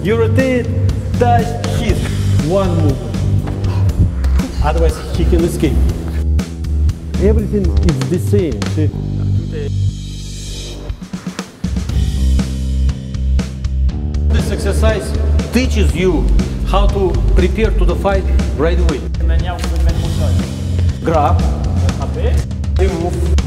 You rotate, touch, hit. One move. Otherwise he can escape. Everything is the same. See? This exercise teaches you how to prepare to the fight right away. Grab, remove.